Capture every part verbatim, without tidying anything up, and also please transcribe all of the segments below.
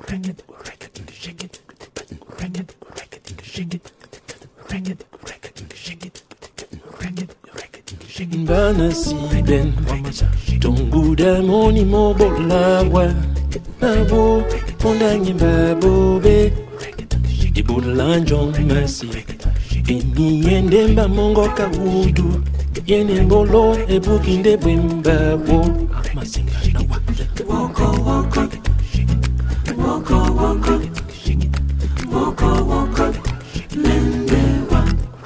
Bana si ben Tungu da moni mo bolawa Babo Pondangi babo be Ibulanjon masi Eni yende mba mongo kabudu Yene bolo e bukinde bwemba wo Woko woko Woko woko Woko woko Lendewa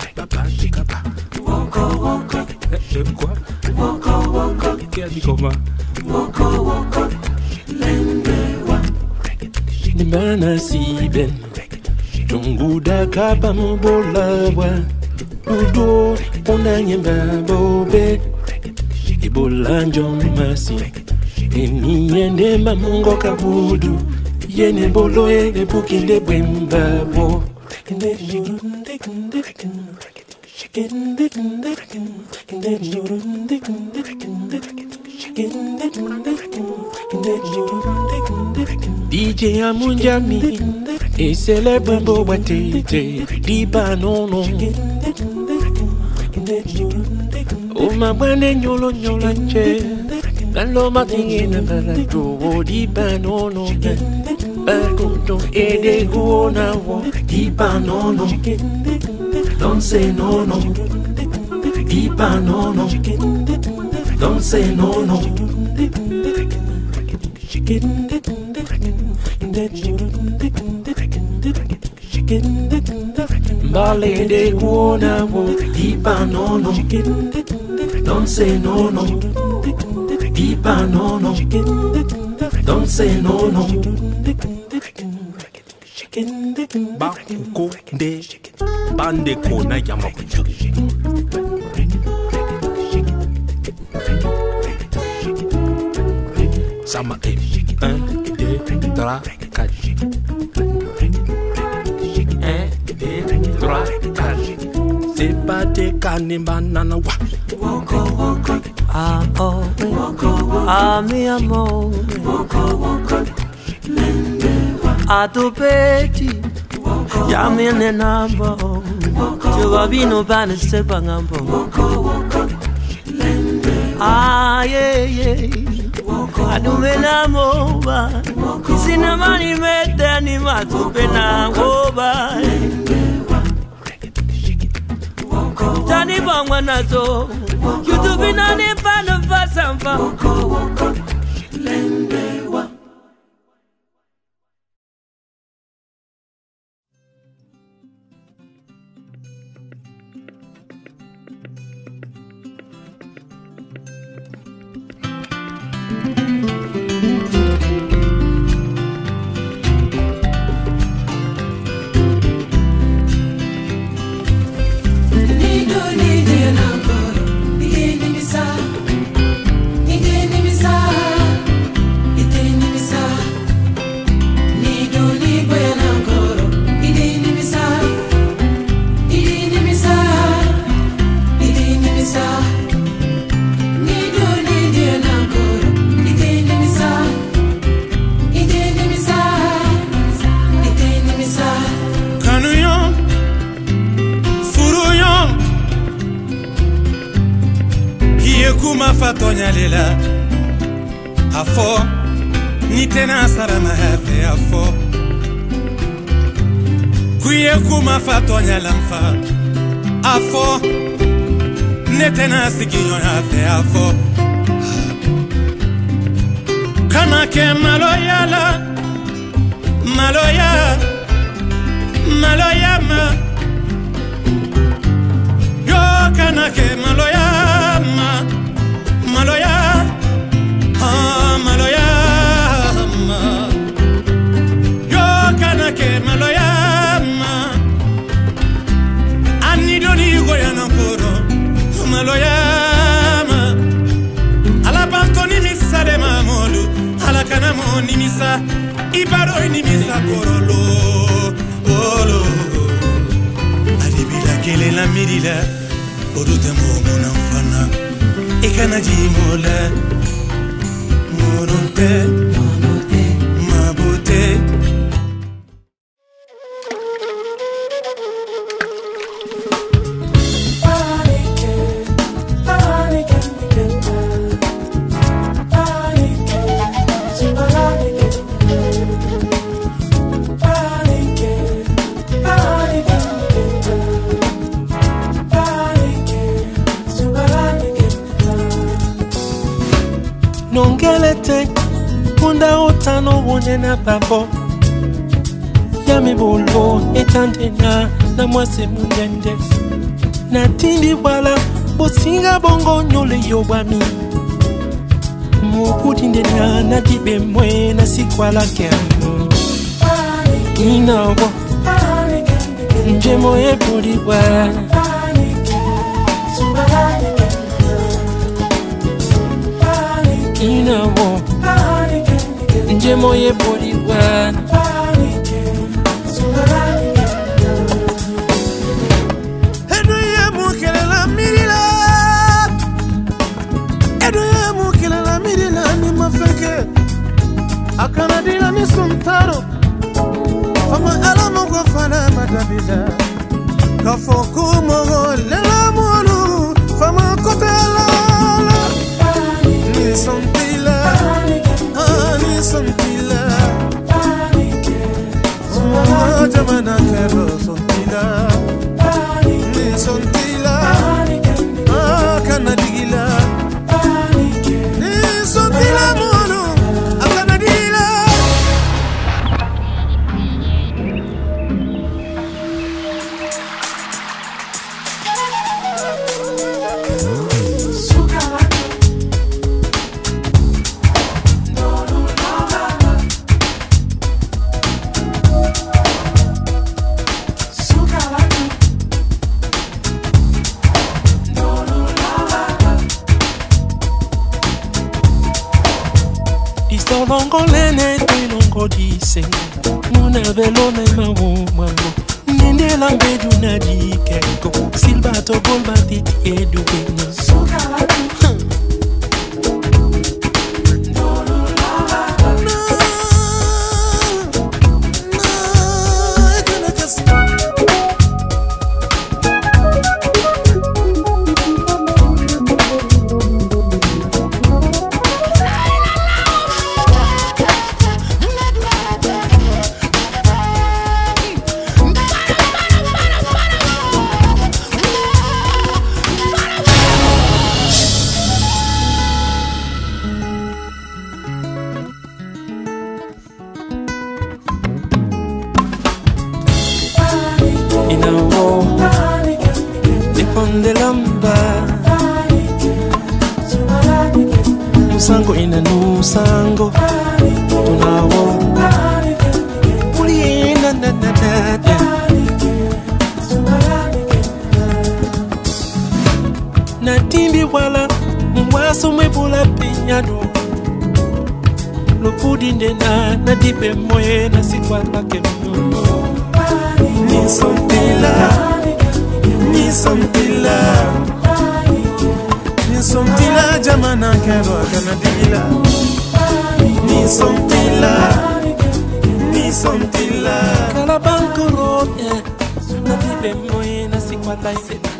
Woko woko Quoi? Woko woko Qu'est-ce qu'il dit Woko woko Lendewa Nimana si ben Tungu da kapa mbolawa Udo Pondangi mbabo be Ibulanjo masi Eni yende mba mongo kabudu Yene bolo e bukinde bwemba wo D J Amunjami E célèbre beau batete Di banono O ma bande nyolo nyolo che Lalo matingi na balato Di banono Bakuto e de guona wo Di banono Don't say no no Di banono Don't say no no Bale de guona wo Di banono Don't say no no Di banono Don't say no no Bakuko de Bande kona yamakuchu Sama e un, deux, trois, quatre un, deux, trois, quatre C'est pas des canes banana wa Woko woko Ah oh Ah mi amor Woko woko Lendewa A tu peti Yamine nambo Chubabino bane sepa ngambo Woko woko Lendewa Ah yeah yeah Adume na moba Isina mani mete ni matupe na ngoba Tani bangwa nazo YouTube na ni pano fasamfa Woko woko Lendewa Kuma fatonya lela afo ni tena sarama hafe afo kuye kuma fatonya lamfa afo ne tena sikinyo hafe afo kana ke maloya la maloya maloya ma yo kana ke maloya ma Maloya, ah Maloya, ma. Yo kanake Maloya, ma. Ani doni goya nankoro, Maloya, ma. Ala bantoni misa de mamolu, ala kanamo ni misa, ibaro ni misa korolo, olo. Adibila kele la mirila, odutemo monamfana. Ekana jimola Monote Mabote nongelete Punda otano wone na babo Yami bolo etante na Na mwase mundende Na tindi wala Bosinga bongo nyole yobami Muputinde na Na dibe mwe na sikwala kemu Inawo Njemo e pudi wana Inawo Njemo ye pudi wana Edo ye mukele la mirila Edo ye mukele la mirila ni mafeke Akana dila ni sumtaro Fama ala mongo fana madabida Kafoku mongo lela molu Fama kote ala Ni sontila Ah ni sontila Sumama jamana kero sontila Ni sontila Ah kana digila Ni sontila molu Akana digila Longo lene te longo dise Muna velo na mawu mango Ninde lambe duna di kenko Silbato golba titi edu beno Inawo Niponde lamba Nusango ina nusango Tunawo Puli ina na na na na Na timbi wala Mwaso mwebula pinyado Lopudinde na Na dipe moye na sikwala kemno Ni sontila Ni sontila Ni sontila jamana kero akana digila Ni sontila Ni sontila Kala banko rote Na dibe moye na sikwala ise